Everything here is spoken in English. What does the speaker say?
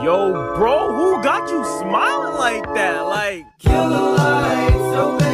Yo, bro, who got you smiling like that? Like, kill the lights, open